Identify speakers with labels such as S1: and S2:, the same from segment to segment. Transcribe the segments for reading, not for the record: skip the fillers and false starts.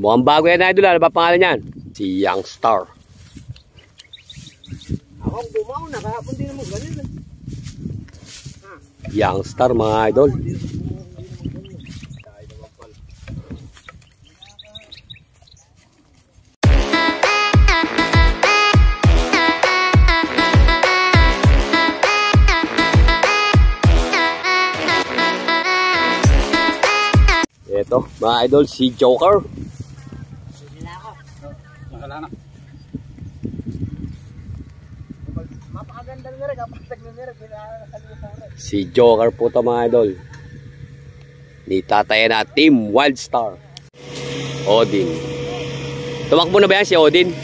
S1: Mukhang bago yan, idol. Ano ba pangalan yan? Si Youngstar.
S2: Akong bumaw na kahapon din mo ganun.
S1: Youngstar mga idol. Ito mga idol, si Joker. Si Joker po ito mga idol. Ni tatay na Team Wildstar. Odin. Tumakbo na ba yan si Odin?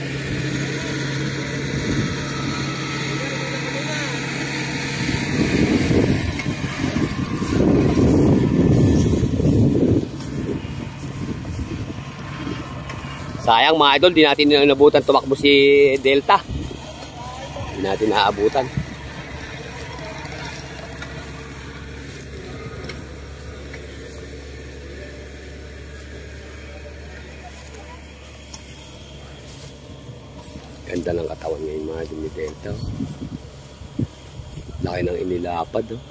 S1: Sayang mga idol, di natin naabutan tumakbo si Delta. Di natin naabutan. Ganda ng katawan ngayon mga idol ni Delta. Laki ng inilapad. Oh.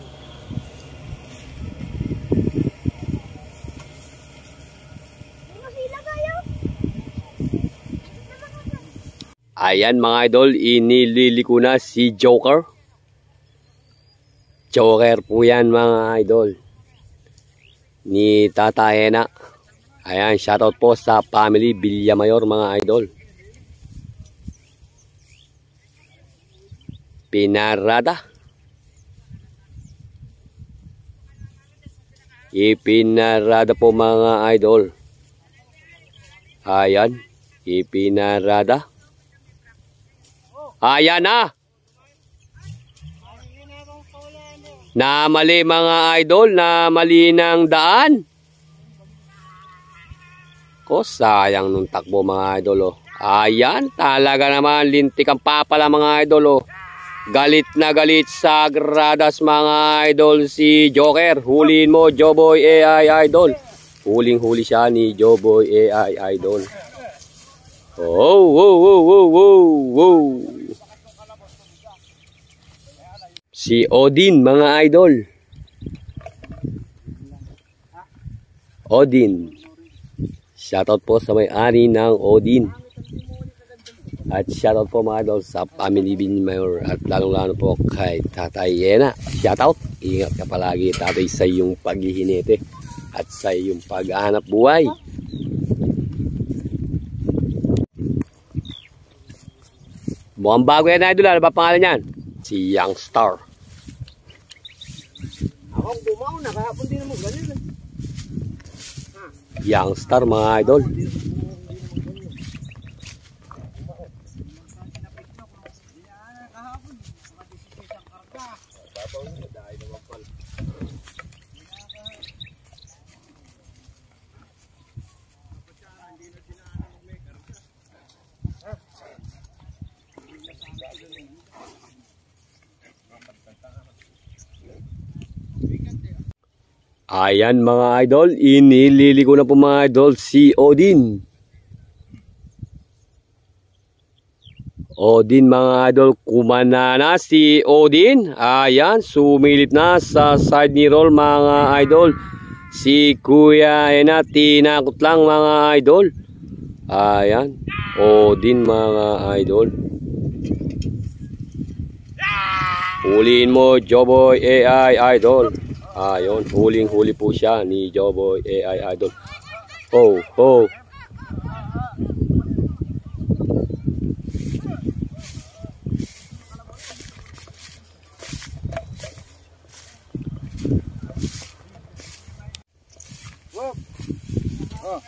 S1: Ayan mga idol, inililiko na si Joker. Joker po yan mga idol. Ni Tata Hena. Ayan, shoutout po sa family Villamayor mga idol. Pinarada. Ipinarada po mga idol. Ayan, ipinarada. Ayan na. Namali mga idol, namali ng daan. Ko sayang nung takbo mga idol. Oh. Ayan, talaga naman lintik ang papala mga idol. Oh. Galit na galit sa gradas mga idol si Joker. Huliin mo Joboy AI Idol. Huling-huli siya ni Joboy AI Idol. Oh, wow, wow, wow, wow, wow. Si Odin mga idol. Odin. Shoutout po sa may-ari ng Odin. At shoutout po mga idol sa family Villamayor. At lalong-lalo po kay Tatay Hena. Shoutout. Ingat ka palagi tatay sa iyong paghihinete. At sa iyong paghahanap buhay. Mukhang bago yan idol. Ano ba pangalan yan? Si Youngstar.
S2: Akong bumaw na kahapon din mo ganun.
S1: Youngstar mga idol. Ayan mga idol, inililiko na po mga idol si Odin. Odin mga idol, kumana na si Odin. Ayan, sumilip na sa side mirror mga idol. Si Kuya Hena, tinakot lang mga idol. Ayan, Odin mga idol. Huliin mo Joboy AI Idol. Ayun, huling-huli po siya ni Joboy AI Idol. Oh, oh.
S2: Wow. Oh.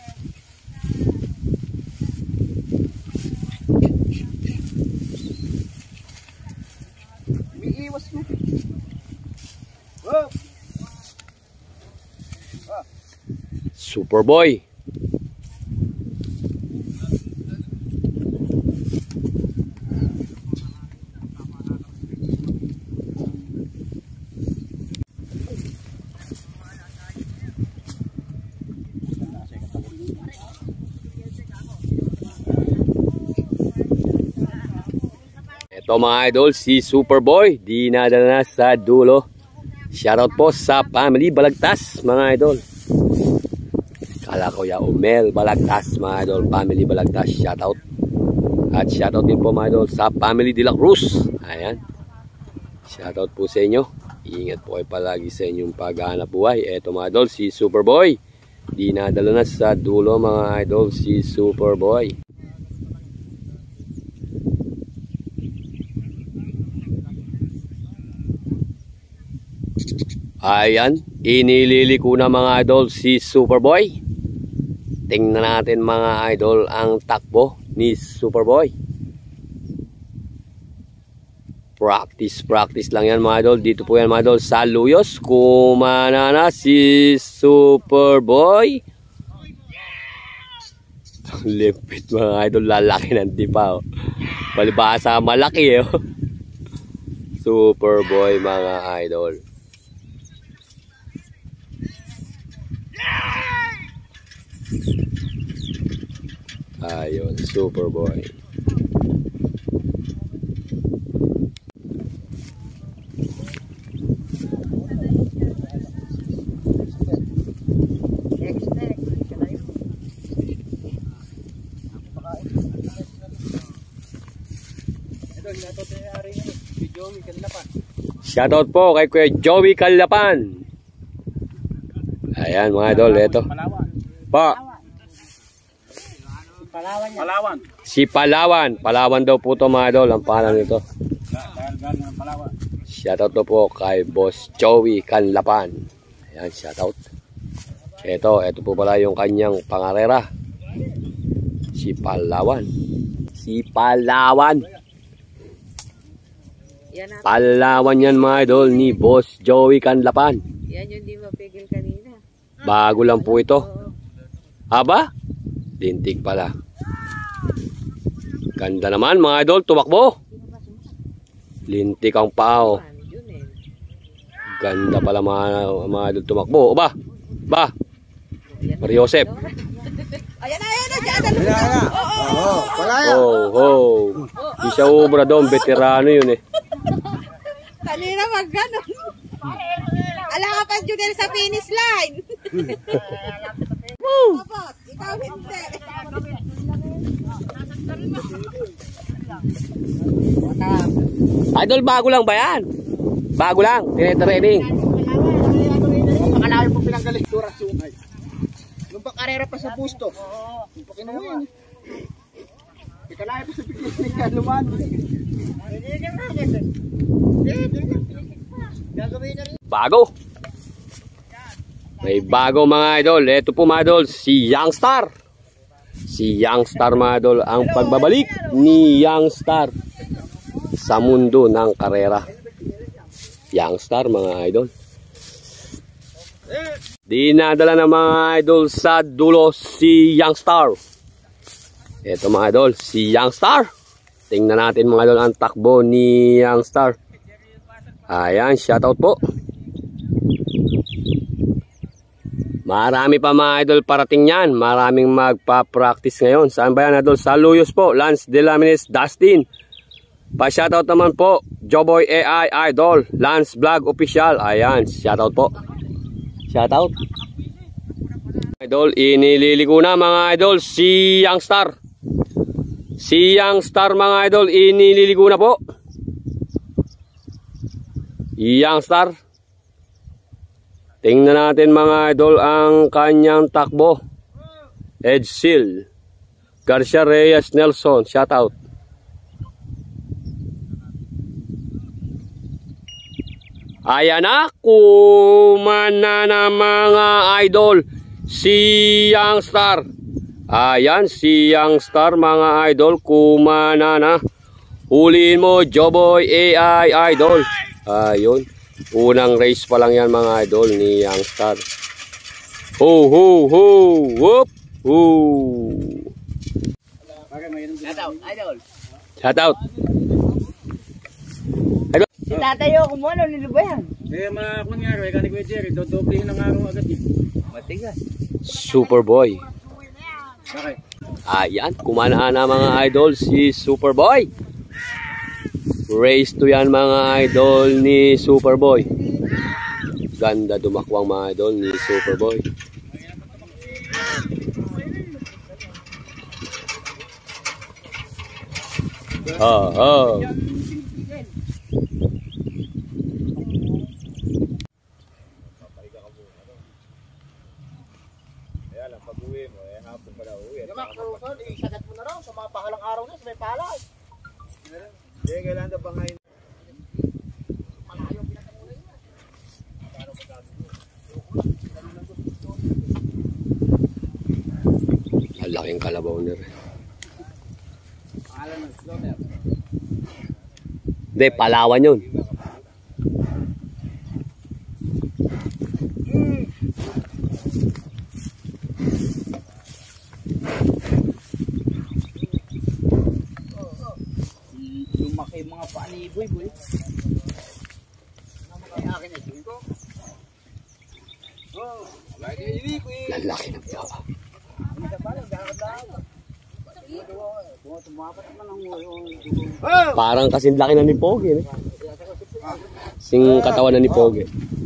S2: Umiiwas mo. Wow.
S1: Superboy. Ito mga idol, si Superboy, dinadala na sa dulo. Shoutout po sa family Balagtas mga idol. Kala ko ya Mel Balagtas mga idol, family Balagtas, shoutout. At shoutout din po mga idol sa family De La Cruz. Ayan. Shoutout po sa inyo. Ingat po kayo palagi sa inyong paghahanap buhay. Ito mga idol, si Superboy. Dinadala na sa dulo mga idol, si Superboy. Ayan, inililiko na mga idol si Superboy. Tingnan natin mga idol ang takbo ni Superboy. Practice lang yan mga idol. Dito po yan mga idol sa Luyos. Kumana na si Superboy. Lipit mga idol, lalaki ng dipa. Palibasa malaki eh. Superboy mga idol. Ayun, Superboy. Shoutout po kay Kuya Joey Calapan. Ayan mga idol, ito. Pa.
S2: Palawan.
S1: Si Palawan. Palawan daw po ito mga idol, ang pangalan nito. Shoutout to po kay Boss Joey Calapan. Ayan, shoutout. Ito po pala yung kanyang pangarera. Si Palawan. Palawan yan mga idol ni Boss Joey Calapan.
S3: Yan yung di mapigil kanina.
S1: Bago lang po ito. Aba? Lintik pala. Ganda naman mga idol, tumakbo. Lintik ang pao. Ganda pala mga idol tumakbo. Ba? Maria Josep.
S3: Ayan na.
S2: Palaya.
S1: Di siya ubra doon, veterano yun eh.
S3: Kanina magganon. Ala ka pa Junel sa finish line. Woo! Ikaw hindi.
S1: Idol, bago lang ba yan? Bago lang, tine-training.
S2: Makalayo po pinanggaling turang sungay. Nung pakarera pa sa busto. Yung pakinuha yan. Ikalayo pa sa biglis ng kaluman.
S1: Bago. May bago mga idol. Ito po mga idol, si Youngstar. Si Youngstar mga idol. Ang pagbabalik ni Youngstar sa mundo ng karera. Youngstar mga idol. Dinadala ng mga idol sa dulo si Youngstar. Ito mga idol, si Youngstar. Tingnan natin mga idol ang takbo ni Youngstar. Ayan, shoutout po. Marami pa mga idol parating yan. Maraming magpa-practice ngayon. Saan ba yan idol? Sa Luyos po. Lance De Lamines Dustin. Pa-shoutout naman po. Joboy AI Idol. Lance Vlog Official. Ayan, shoutout po. Shoutout. Idol, inililiko na mga idol si Youngstar. Si Youngstar mga idol, inililiko na po. Youngstar. Tingnan natin mga idol ang kanyang takbo. Edsil Garcia Reyes Nelson, shoutout. Ayan na, kumana na mga idol si Youngstar. Ayan, si Youngstar mga idol, kumana na. Huliin mo, Joboy AI Idol. Ayun. Unang race pa lang yan mga idol ni Youngstar. Ho ho ho, whoop, ho.
S3: Shoutout, idol.
S1: Shoutout.
S3: Si tatayo ko mo, ano nilubayan?
S2: Kung nga rin, kani Kuya Jerry, dodoblihin ng araw agad eh.
S3: Matigas.
S1: Superboy.
S2: Okay.
S1: Ayan, kumana na mga idol si Superboy. Race to yan mga idol ni Superboy. Ganda dumakwang mga idol ni Superboy. Oh.
S2: Isagat mo na raw sa mga pahalang araw na sa may palay. Hindi, kailangan na bangayin.
S1: Ang laking kalabaw na rin. Hindi, Palawan yun.
S2: Lumaki mga paniboy, boy. Ang akin ay ko. Oh,
S1: Lalaki ng paa. Parang kasing laki na ni Pogi. Eh. Sing katawan na ni Pogi.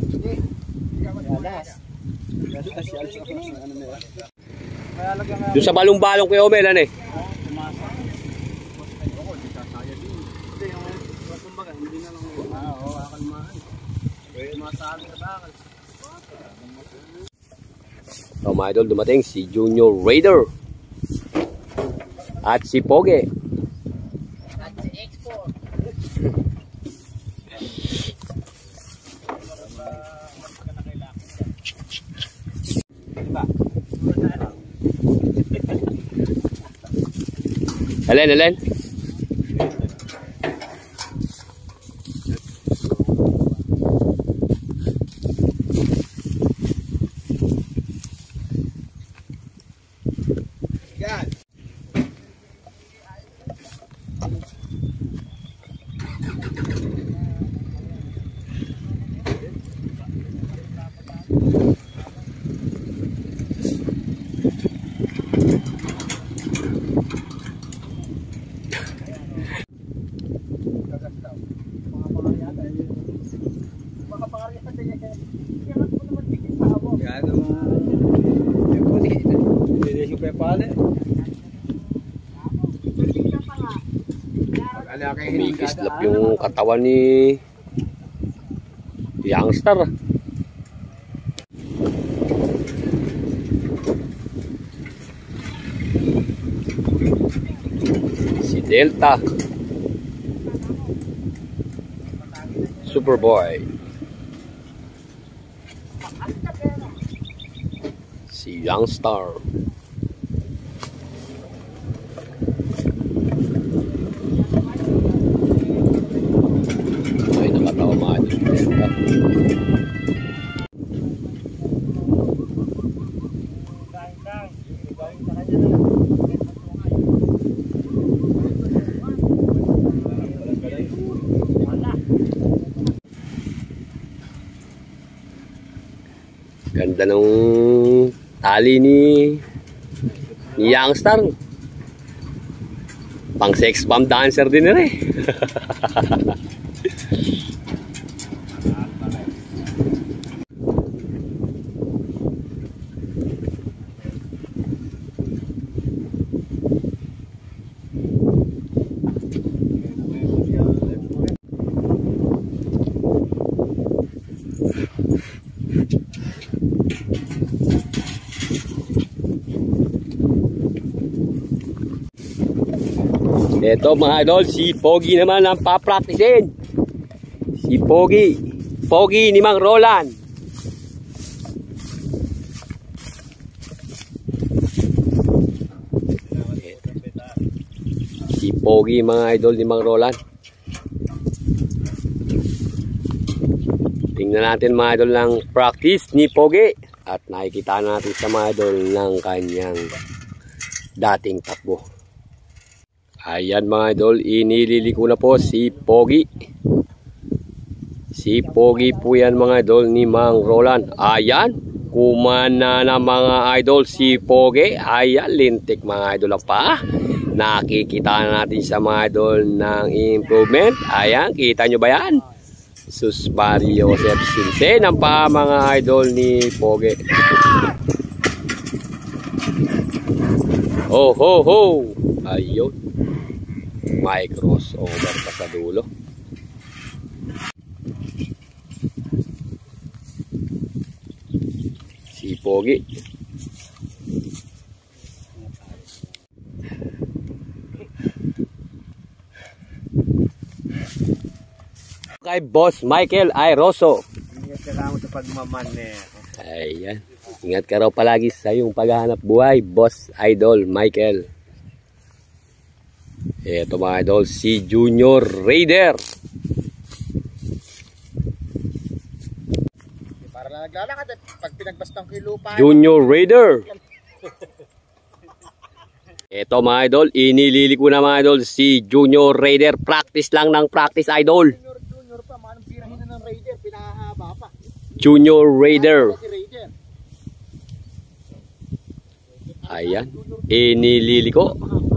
S1: Doon sa balong-balong kay Omel, ano eh? So mga idol, dumating si Junior Raider at si Pogi.
S2: at si Export.
S1: Alin?
S2: Yan.
S1: Umikislap yung katawan ni Youngster. Si Delta. Superboy. Si Youngster. Ay, nakatawa mga Delta. Ganda ng tali ni Youngster. Pang sex bomb dancer din rin. Ito mga idol, si Pogi naman ang papraktisin. Si Pogi. Pogi ni Mang Roland. Si Pogi mga idol ni Mang Roland. Tingnan natin mga idol ng practice ni Pogi. At nakikita natin sa mga idol ng kanyang dating takbo. Ayan mga idol, inililiko na po si Pogi. Si Pogi po yan mga idol ni Mang Roland. Ayan, kumana na mga idol si Pogi. Ayan, lintik mga idol ang paa. Nakikita na natin sa mga idol ng improvement. Ayan, kita nyo ba yan? Sus Mario Joseph Sinse ng pa mga idol ni Pogi. Oh ho ho. Ayun. May crossover pa sa dulo. Si Pogi. Kay Boss Michael Airoso.
S2: Ingat ka lang sa pagmaman.
S1: Ayan. Ingat ka raw palagi sa iyong paghahanap buhay, Boss Idol Michael. Ito mga idol, si Junior Raider.
S2: Para lang naglalakad at pag pinagbastang ko yung lupa.
S1: Junior Raider. Ito mga idol, inilili ko na mga idol si Junior Raider. Practice lang ng practice idol.
S2: Junior pa, manong pirahin na ng Raider, pinahaba pa.
S1: Junior Raider.
S2: Si Raider.
S1: Ayan, inilili ko.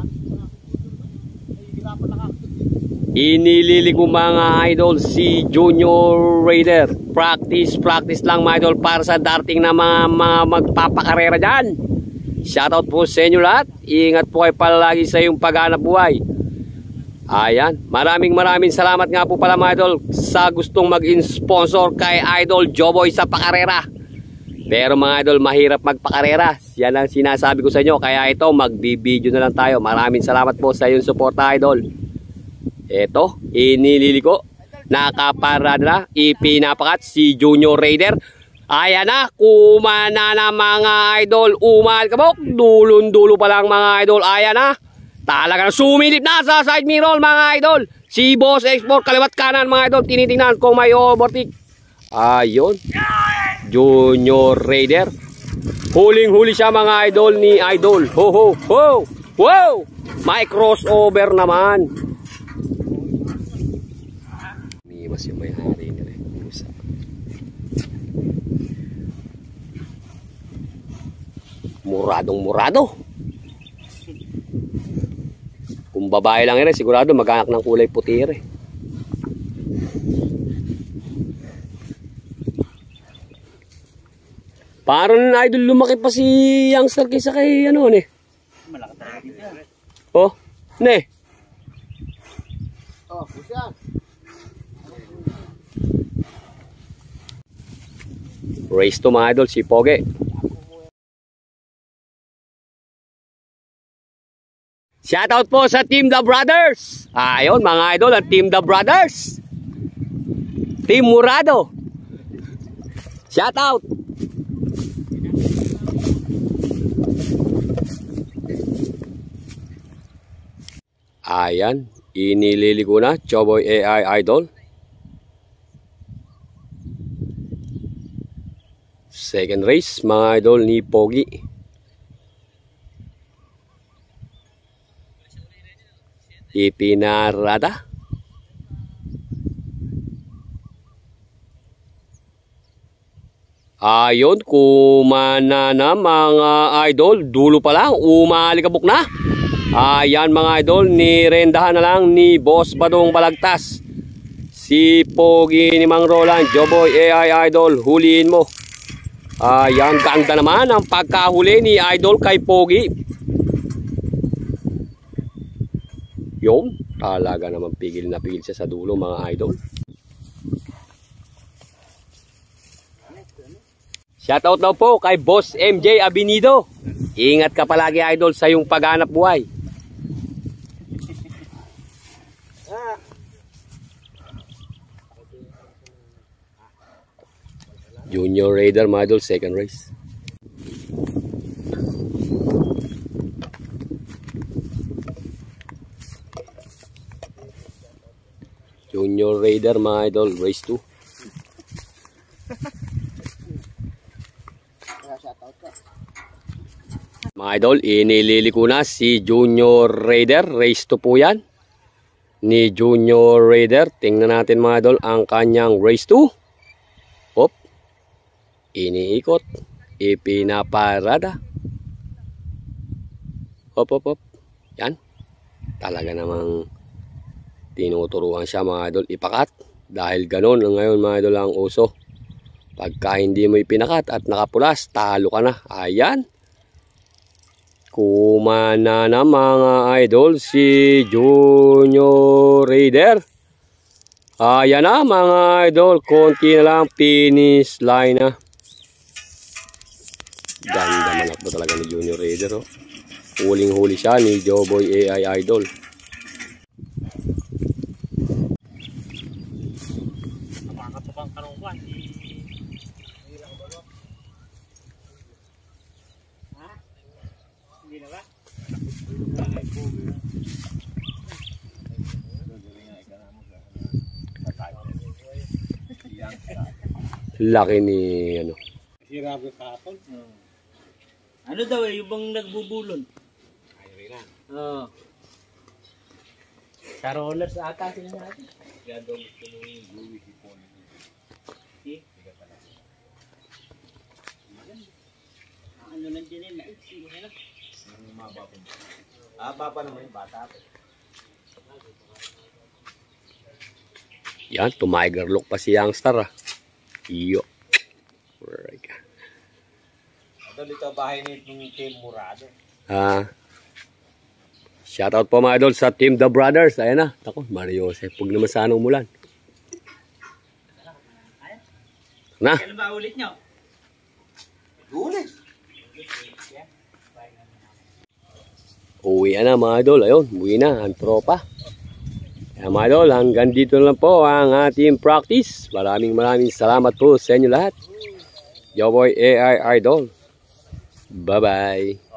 S1: Inilili ko mga idol si Junior Raider. Practice lang mga idol para sa darting na mga magpapakarera dyan. Shoutout po sa inyo lahat. Ingat po kayo palagi sa iyong paghanap buhay. Ayan, maraming salamat nga po pala mga idol sa gustong mag-sponsor kay Idol Joboy sa pakarera. Pero mga idol, mahirap magpakarera. Yan ang sinasabi ko sa inyo. Kaya ito, magbibideo na lang tayo. Maraming salamat po sa iyong suporta idol. Ito, inilili ko. Nakaparada na. Ipinapakat si Junior Raider. Ayan na, kumana na mga idol. Umal kabok. Dulon-dulo pa lang mga idol. Ayan na. Talagang sumilip na sa side mirror mga idol. Si Boss Export, kaliwat kanan mga idol. Tinitingnan kung may overtake. Ayun. Junior Raider. Huling-huli siya mga idol ni Idol. Ho ho ho. Wow! May crossover naman. Mimas yung may hari nila. Muradong-murado. Kung babae lang yun, sigurado mag-anak ng kulay puti rin. Parang idol lumaki pa si youngster kaysa kay ano ne.
S2: Malaki talaga dito yan.
S1: Oh, ne.
S2: Oh, siya.
S1: Race to mga idol si Pogi. Shoutout po sa Team The Brothers. Ayun mga idol, ang Team The Brothers. Team Murado. Shoutout. Ayan, inilili ko na Joboy AI Idol. Second race mga idol ni Pogi. Ipinarada. Ayun, kumana na mga idol. Dulo pa lang, umalikabok na. Ayan mga idol, nirendahan na lang ni Boss Badong Balagtas. Si Pogi ni Mang Roland, Joboy AI Idol, huliin mo. Ayan, ganda naman ang pagkahuli ni Idol kay Pogi. Yun, talaga naman pigil na pigil siya sa dulo mga idol. Shoutout daw po kay Boss MJ Abinido. Ingat ka palagi idol sa iyong paghanap buhay. Junior Raider mga idol, second race. Junior Raider mga idol, race 2. Mga idol, inilili ko na si Junior Raider, race 2 po yan. Ni Junior Raider, tingnan natin mga idol ang kanyang race 2. Hop. Iniikot, ipinaparada. Hop hop hop. Yan. Talaga namang tinuturuan siya mga idol ipakat. Dahil ganon ngayon mga idol ang uso. Pagka hindi mo ipinakat at nakapulas, talo ka na. Ayan. Kumana na mga idol si Junior Raider. Ayan na mga idol. Konti na lang, finish line na. Ganda manakbo talaga ni Junior Raider. Oh. Huling-huli siya ni Joboy AI Idol. Laki ni ano.
S4: Ano daw yung bang nagbubulon? Ay, na. Oo. Sa rollers ata sila natin. Gado gusto mo yung Louis Vuitton. Ano lang din yun? Sige na. Baba naman yung bata.
S1: Yan, tumiger look pa si Youngstar. Iyo. Right.
S4: Dito bahay ni Team Murado.
S1: Shoutout po mga idol sa Team The Brothers. Ayan na. Tako, Mario Joseph. Huwag naman sana umulan. Na.
S4: Kailan ba ulit nyo?
S2: Ulit.
S1: Uwi na mga idol. Ayun, uwi na ang tropa. Kaya mga idol, hanggang dito lang po ang ating practice. Maraming salamat po sa inyo lahat. Joboy AI Idol. Bye-bye.